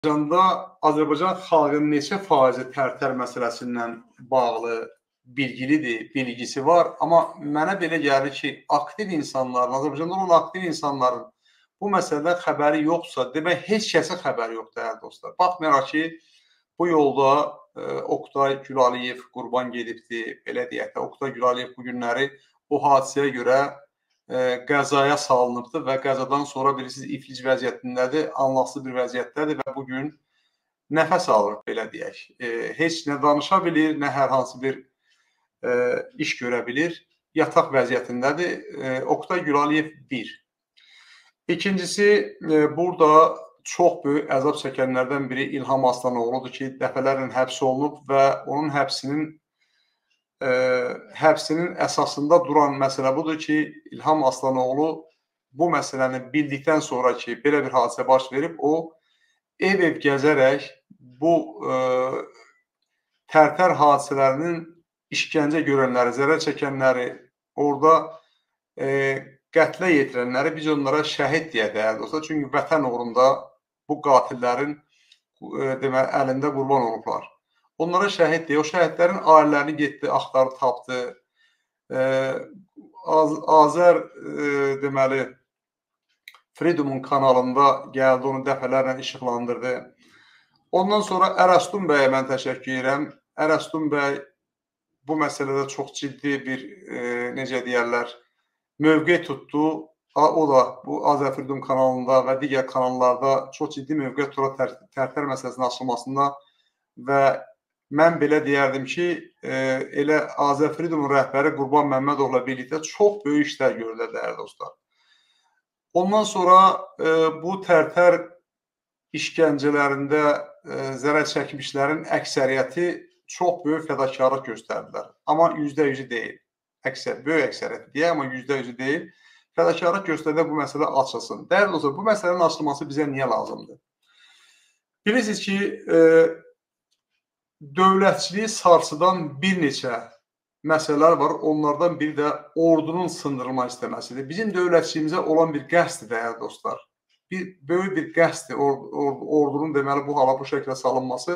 Azərbaycan xalqının neçə faizi Tərtər məsələsindən bağlı bilgilidir, bilgisi var. Amma mənə belə gəlir ki, Azərbaycanda olan aktiv insanların bu məsələdən xəbəri yoxsa, demək heç kəsin xəbəri yoxdur, dəyərli dostlar. Baxmayaraq ki, bu yolda Oqtay Gülaliyev qurban gedibdir, belə deyək də, Oqtay Gülaliyev bu günləri o hadisəyə görə qəzaya salınıbdır və qəzadan sonra bilirsiniz iflic vəziyyətindədir, anlasız bir vəziyyətdədir və bugün nəfəs alır, belə deyək. Heç nə danışa bilir, nə hər hansı bir iş görə bilir, yataq vəziyyətindədir. Oqtay Gülaliyev 1. İkincisi, burada çox böyük əzab çəkənlərdən biri İlham Aslanoğludur ki, dəfələrlə həbs olunub və onun həbsinin əsasında duran məsələ budur ki, İlham Aslanoğlu bu məsələni bildikdən sonra ki, belə bir hadisə baş verib, o ev-ev gəzərək bu Tərtər hadisələrinin işgəncə görənləri, zərər çəkənləri, orada qətlə yetirənləri biz onlara şəhid deyə dəyərli dostlar. Çünki vətən uğrunda bu qatillərin əlində qurban olublar. Onlara şəhid deyə, o şəhidlərin ailələrini getdi, axtarıb tapdı. Azər deməli Freedom'un kanalında gəldi, onu dəfələrlə işıqlandırdı. Ondan sonra Ərəstun bəyə mən təşəkkür edirəm. Ərəstun bəy bu məsələdə çox ciddi bir, necə deyərlər, mövqe tutdu. O da bu Azər Freedom kanalında və digər kanallarda çox ciddi mövqe tutdu Tərtər məsələsinin açılmasında və mən belə deyərdim ki, elə Azər Freedomun rəhbəri Qurban Məmmədovla birlikdə çox böyük işlər görürlər, dəyərli dostlar. Ondan sonra bu Tərtər işgəncələrində zərər çəkmişlərin əksəriyyəti çox böyük fədakarlıq göstərdilər. Amma %100 deyil. Böyük əksəriyyəti deyək, amma %100 deyil. Fədakarlıq göstərdə bu məsələ açılsın. Dəyərli dostlar, bu məsələnin açılması bizə niyə lazımdır? Bilirsiniz ki, dövlətçiliyi sarsıdan bir neçə məsələlər var. Onlardan biri də ordunun sındırılma istəməsidir. Bizim dövlətçiliyimizə olan bir qəsddir, dəyərli dostlar. Böyük bir qəsddir ordunun deməli bu hala bu şəkildə salınması.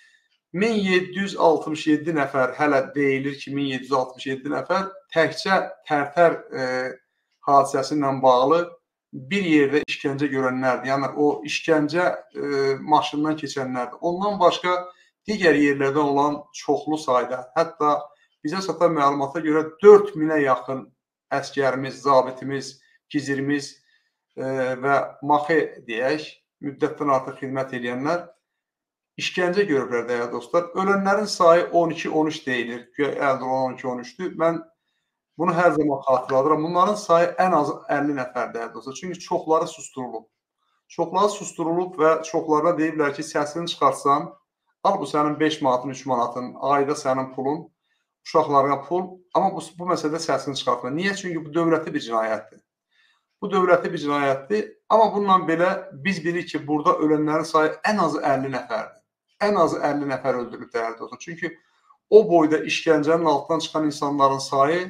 1767 nəfər, hələ deyilir ki, 1767 nəfər təkcə Tərtər hadisəsi ilə bağlı bir yerdə işgəncə görənlərdir. Yəni o işgəncə maşından keçənlərdir. Ondan başqa digər yerlərdən olan çoxlu sayda, hətta bizə çatan məlumata görə 4000-ə yaxın əskərimiz, zabitimiz, gizirimiz və maxi deyək, müddətdən artıq xidmət edənlər işgəncə görüblər, dəyərli dostlar. Ölənlərin sayı 12-13 deyilir. Əldə olan 12-13-dür. Mən bunu hər zaman xatırladıram. Bunların sayı ən az 50 nəfər, dəyərli dostlar. Çünki çoxları susturulub. Çoxları susturulub və çoxlarına deyiblər ki, səsini çıxartsan, al bu sənin 5 manatın, 3 manatın, ayda sənin pulun, uşaqlarına pul. Amma bu məsələdə səsini çıxartma. Niyə? Çünki bu dövləti bir cinayətdir. Bu dövləti bir cinayətdir. Amma bununla belə biz bilirik ki, burada ölənlərin sayı ən az 50 nəfərdir. Ən az 50 nəfər öldürülüb, dəyərli dostlar. Çünki o boyda işgəncənin altından çıxan insanların sayı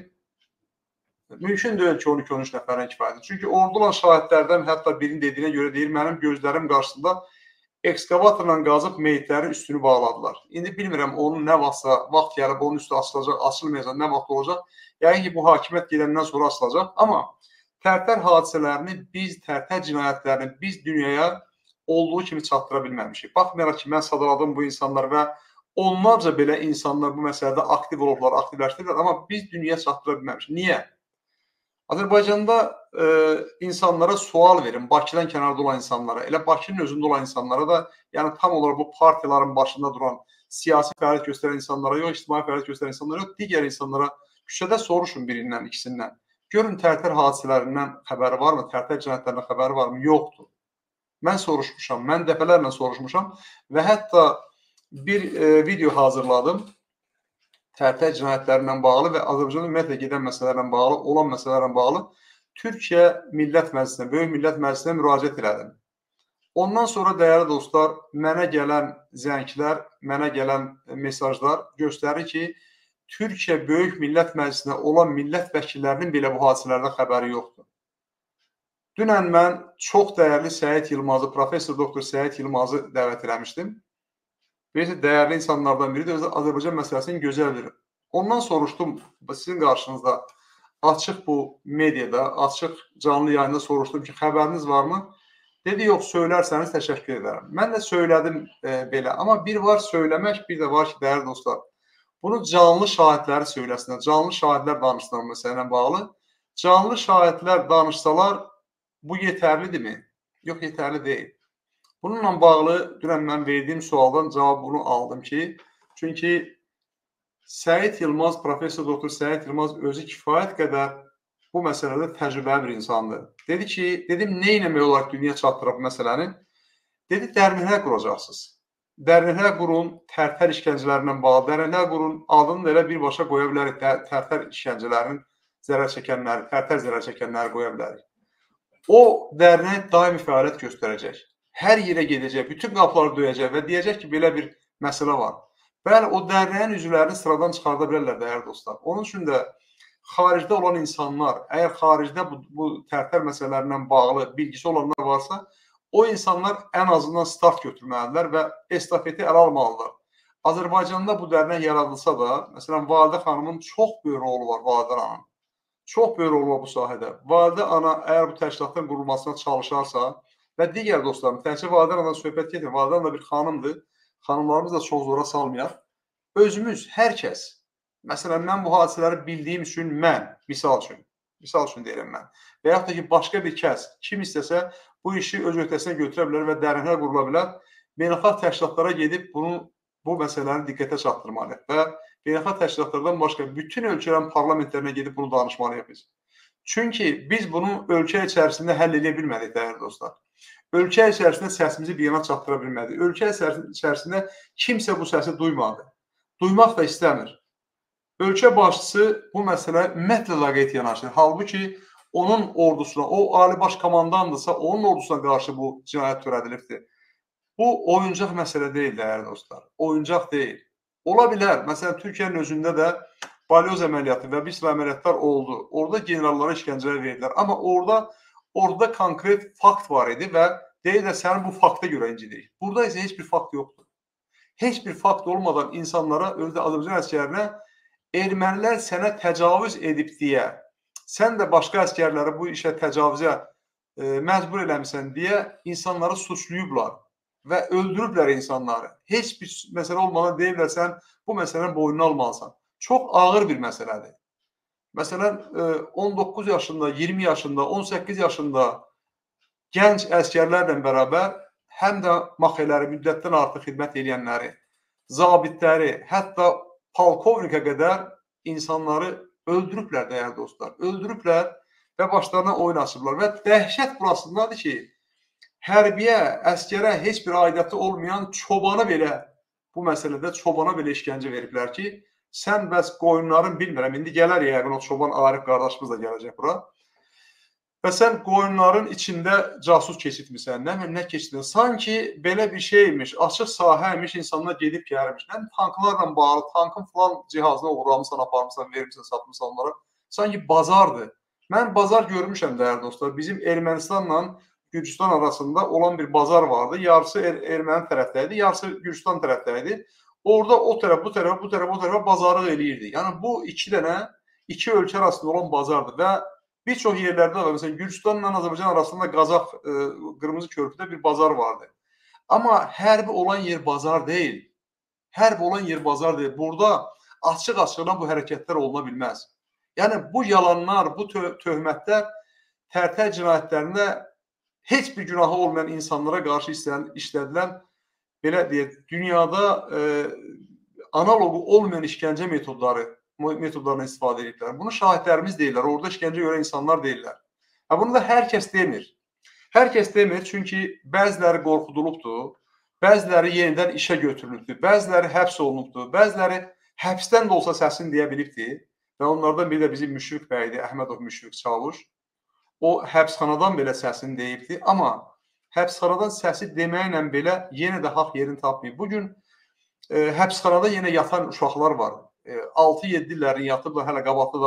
mümkün deyil ki, 12-13 nəfərdən kifayətdir. Çünki orada olan şahidlərdən hətta birinin dediyinə görə deyir, mənim gözlərim qarşısında ekskavatorla qazıb meyitlərin üstünü bağladılar. İndi bilmirəm, onun nə vaxtsa, vaxt gəlib onun üstü açılacaq, açılmayacaq, nə vaxt olacaq. Yəni ki, bu hakimiyyət gedəndən sonra açılacaq. Amma Tərtər hadisələrini biz, Tərtər cinayətlərini biz dünyaya olduğu kimi çatdıra bilməmişik. Baxmayaraq ki, mən sadaladım bu insanlar və onlarca belə insanlar bu məsələdə aktiv olublar, aktivləşdirilər, amma biz dünyaya çatdıra bilməmişik. Niyə? Azərbaycanda insanlara sual verin, Bakıdan kənarda olan insanlara, elə Bakının özündə olan insanlara da, yəni tam olaraq bu partiyaların başında duran, siyasi fəaliyyət göstərən insanlara yox, ictimai fəaliyyət göstərən insanlara yox, digər insanlara küçədə soruşun birindən, ikisindən. Görün, Tərtər hadisələrindən xəbəri varmı, Tərtər cinayətlərindən xəbəri varmı? Yoxdur. Mən soruşmuşam, mən dəfələrlə soruşmuşam və hətta bir video hazırladım Tərtər cinayətlərindən bağlı və Azərbaycanda ümumiyyətlə gedən məsələlərlə bağlı, olan məsələlərlə bağlı Türkiyə Millət Məclisinə, Böyük Millət Məclisinə müraciət elədim. Ondan sonra, dəyərli dostlar, mənə gələn zənglər, mənə gələn mesajlar göstərir ki, Türkiyə Böyük Millət Məclisinə olan millət vəkillərinin belə bu hadisələrdən xəbəri yoxdur. Dünən mən çox dəyərli Səid Yılmazı, Professor Doktor Səid Yılmazı dəvət eləmişdim. Birisi dəyərli insanlardan biridir, özü Azərbaycan məsələsini gözəl bilir. Ondan soruşdum, sizin qarşınızda açıq bu mediada, açıq canlı yayında soruşdum ki, xəbəriniz varmı? Dedi, yox, söylərsəniz təşəkkür edərəm. Mən də söylədim belə. Amma bir var söyləmək, bir də var ki, dəyərli dostlar, bunu canlı şahidləri söyləsinlər, canlı şahidlər danışsınlar məsələn bağlı. Canlı şahidlər danışsalar, bu yetərlidirmi? Yox, yetərli deyil. Bununla bağlı dünən mən verdiyim sualdan cavabını aldım ki, çünki Səid Yılmaz, Professor Doktor Səid Yılmaz özü kifayət qədər bu məsələdə təcrübəli bir insandır. Dedi ki, dedim, nə etmək olar dünya çatdırıb məsələni? Dedi, dərnəklər quracaqsınız. Dərnəklər qurun, tərtər işgəncələrindən bağlı, dərnəklər qurun, adını da elə birbaşa qoya bilərik, tərtər işgəncələrinin zərər çəkənləri, tərtər zərər çəkənləri qoya bilərik. O dərnək daimi fəaliyyət göstərəcək. Hər yerə gedəcək, bütün qapıları döyəcək və deyəcək ki, belə bir məsələ var. Bəli, o dərnəyin üzvlərini sıradan çıxarda bilərlər, dəyərli dostlar. Onun üçün də xaricdə olan insanlar, əgər xaricdə bu tərtər məsələlərindən bağlı bilgisi olanlar varsa, o insanlar ən azından start götürməlidirlər və estafeti ələ almalıdır. Azərbaycanda bu dərnək yaradılsa da, məsələn, Validə xanımın çox böyük rolu var, Validə xanımın. Çox böyük rol var bu sahədə. Validə ana əgər bu təşkilatın qurulmasına çalışarsa və digər dostlarım, təkcə Validə anadan söhbət gedir, Validə ana bir xanımdır, xanımlarımız da çox zora salmayaq. Özümüz, hər kəs, məsələn, mən bu hadisələri bildiyim üçün mən, misal üçün deyirəm mən, və yaxud da ki, başqa bir kəs, kim istəsə bu işi öz öhdəsinə götürə bilər və dərnəklər qurula bilər, beynəlxalq təşkilatlara gedib bu məsələni diqqətə çatdırmalıyıq və beynəlxalq təşkilatlardan başqa bütün ölkələrin parlamentlərinə gedib bunu danışmalıyıq biz. Çünki biz bunu ölkə içərisində həll edə bilmədik, dəyərli dostlar. Ölkə içərisində səsimizi bir yana çatdıra bilmədik. Ölkə içərisində kimsə bu səsi duymadı. Duymaq da istəmir. Ölkə başçısı bu məsələ ümumiyyətlə laqeyd yanaşır. Halbuki onun ordusuna, o ali baş komandandırsa, onun ordusuna qarşı bu cinayət törədilibdir. Bu oyuncaq məsələ deyil, dəyərli dostlar. Oyuncaq deyil. Ola bilər, məsələn, Türkiyənin özündə də balyoz əməliyyatı və bir sıra əməliyyatlar oldu. Orada generallara işgəncələr verdilər. Amma orada konkret fakt var idi və deyirlər, səni bu fakta görə incidirik. Burada isə heç bir fakt yoxdur. Heç bir fakt olmadan insanlara, özü də Azərbaycan əskərinə ermənilər sənə təcavüz edib deyə, sən də başqa əskərləri bu işə təcavüzə məcbur eləmişsən deyə insanları suçluyublar və öldürüblər insanları. Heç bir məsələ olmadan deyirlər, sən bu məsələnin boynunu almalısan. Çox ağır bir məsələdir. Məsələn, 19 yaşında, 20 yaşında, 18 yaşında gənc əskərlərlə bərabər həm də maxeləri, müddətdən artıq xidmət edənləri, zabitləri, hətta polkovnikə qədər insanları öldürüblər, dəyərli dostlar. Öldürüblər və başlarına oyun açıblar. Və dəhşət burasındadır ki, hərbiyə, əskərə heç bir aidiyyatı olmayan çobana belə, bu məsələdə çobana belə işgəncə veriblər ki, sən bəs qoyunların bilmirəm, indi gələr yəqin o çoban Arif qardaşımız da gələcək bura. Və sən qoyunların içində casus keçirtmirsən, nə keçirdin? Sanki belə bir şeymiş, açıq sahəymiş, insanlar gedib gəlmiş. Nə tanklarla bağlı, tankın falan cihazına uğramısan, aparmışsan, vermişsən, satmışsan onlara. Sanki bazardır. Mən bazar görmüşəm, dəyərli dostlar. Bizim Ermənistanla Gürcüstan arasında olan bir bazar vardı. Yarısı Erməni tərəfdəydi, yarısı Gürcüstan tərəfdəydi. Orada o tərəf, bu tərəfə bazarlıq eləyirdi. Yəni bu iki ölkə arasında olan bazardır və bir çox yerlərdə var. Məsələn, Gürcüstanla Azərbaycan arasında Qazax Qırmızı Körpüdə bir bazar vardı. Amma hərbi olan yer bazar deyil. Hərbi olan yer bazar deyil. Burada açıq-açığına bu hərəkətlər oluna bilməz. Yəni bu yalanlar, bu töhmətlər tərtər cinayətlərində heç bir günahı olmayan insanlara qarşı işlədilən, belə deyək, dünyada analogu olmayan işgəncə metodlarına istifadə edirlər. Bunu şahidlərimiz deyirlər, orada işgəncə görən insanlar deyirlər. Bunu da hər kəs demir. Hər kəs demir, çünki bəziləri qorxudulubdur, bəziləri yenidən işə götürülübdür, bəziləri həbs olunubdur, bəziləri həbsdən də olsa səsini deyə bilibdir və onlardan biri də bizim Müşfiq bəydir, Əhmədov Müşfiq Çavuş. O həbsxanadan belə səsini deyibdir, amma həbsxanadan səsi deməklə belə yenə də haqq yerini tapmayıb. Bugün həbsxanada yenə yatan uşaqlar var. 6-7 illərini yatıblar, hələ qabaqda da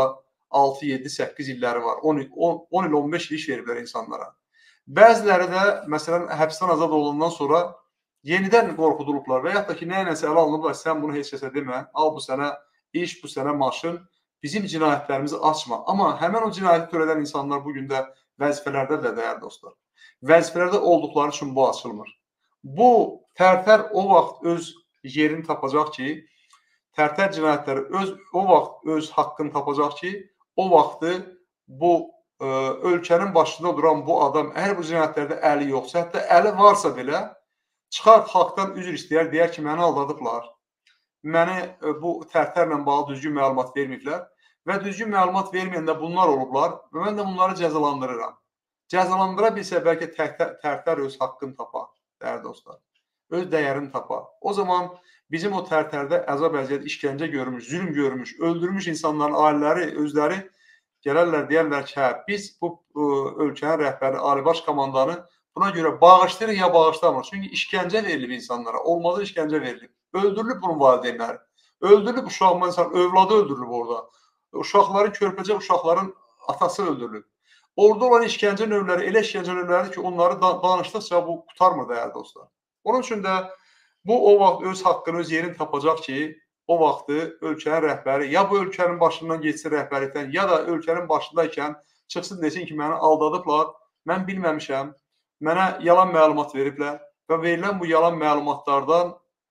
6, 7, 8 illəri var. 10 il, 15 il iş veriblər insanlara. Bəziləri də, məsələn, həbsdən azad olundan sonra yenidən qorxudulublar və yaxud da ki, nəyləsə ələ alınıblar, sən bunu heç kəsə demə, al bu sənə iş, bu sənə maşın, bizim cinayətlərimizi açma. Amma həmən o cinayəti törədən insanlar bugün də vəzifələrdə də dəyərli dostlar. Vəzifələrdə olduqları üçün bu açılmır. Bu Tərtər o vaxt öz yerini tapacaq ki, Tərtər cinayətləri o vaxt öz haqqını tapacaq ki, o vaxtı bu ölkənin başında duran bu adam əgər bu cinayətlərdə əli yoxsa, hətta əli varsa belə çıxar xalqdan üzr istəyər, deyər ki, məni aldadıblar. Məni bu Tərtərlə bağlı düzgün məlumat verməyiblər və düzgün məlumat verməyəndə bunlar olublar və mən də bunları cəzalandırıram. Cəzalandıra bilsə bəlkə Tərtər öz haqqını tapar, dəyərli dostlar. Öz dəyərini tapar. O zaman bizim o Tərtərdə əzab əziyyət, işgəncə görmüş, zülm görmüş, öldürmüş insanların ailələri, özləri gələrlər, deyərlər ki, hə, biz bu ölkənin rəhbəri, Ali Baş Komandanı buna görə bağışlayırıq ya bağışlamırıq. Çünki işgəncə verilib insanlara, olmadı işgəncə verilib. Öldürülüb bunun valideynləri. Öldürülüb uşağın, övladı öldürülüb orada. Uşaqların, körpəcə uşaqların atası öldürülüb. Orada olan işgəncə növləri, elə işgəncə növləridir ki, onları danışdıqca bu qutarmır dəyərli dostlar. Onun üçün də bu o vaxt öz haqqını, öz yerini tapacaq ki, o vaxtı ölkənin rəhbəri ya bu ölkənin başından geçsin rəhbərlikdən, ya da ölkənin başındaykən çıxsın desin ki, məni aldadıblar, mən bilməmişəm, mənə yalan məlumat veriblər və verilən bu yalan məlumatlardan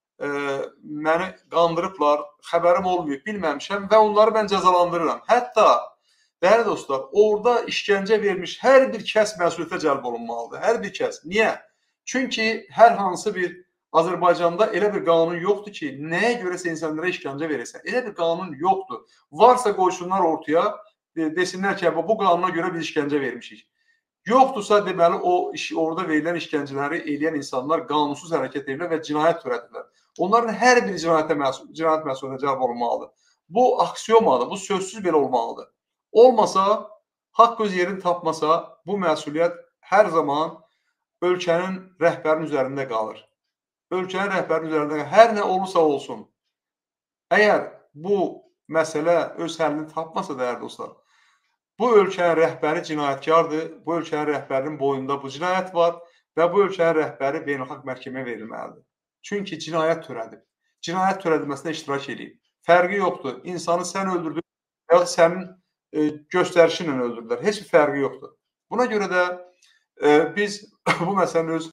məni qandırıblar, xəbərim olmayıb, bilməmişəm və onları mən cəzalandırıram. Hətta, dəyərli dostlar, orada işgəncə vermiş hər bir kəs məsuliyyətə cəlb olunmalıdır. Hər bir kəs. Niyə? Çünki hər hansı bir Azərbaycanda elə bir qanun yoxdur ki, nəyə görəsə insanlara işgəncə verirsən. Elə bir qanun yoxdur. Varsa qoysunlar ortaya, desinlər ki, bu qanuna görə biz işgəncə vermişik. Yoxdursa, deməli, orada verilən işgəncələri eləyən insanlar qanunsuz hərəkət edirlər və cinayət törədirlər. Onların hər bir cinayət məsuliyyətinə cəlb olunmalıdır. Bu aksiomadır, bu sözsüz belə olmalıdır. Olmasa, haqq öz yerini tapmasa, bu məsuliyyət hər zaman ölkənin rəhbərinin üzərində qalır. Ölkənin rəhbərinin üzərində hər nə olursa olsun, əgər bu məsələ öz həllini tapmasa, dəyərli dostlar, bu ölkənin rəhbəri cinayətkardır, bu ölkənin rəhbərinin boynunda bu cinayət var və bu ölkənin rəhbəri beynəlxalq məhkəməyə verilməlidir. Çünki cinayət törədib, cinayət törədilməsində iştirak edib. Fərqi yoxdur, insanı sən öldürdün və ya sənin göstərişinlə öldürdülər, heç bir fərqi yoxdur. Buna görə də biz bu məsələnin öz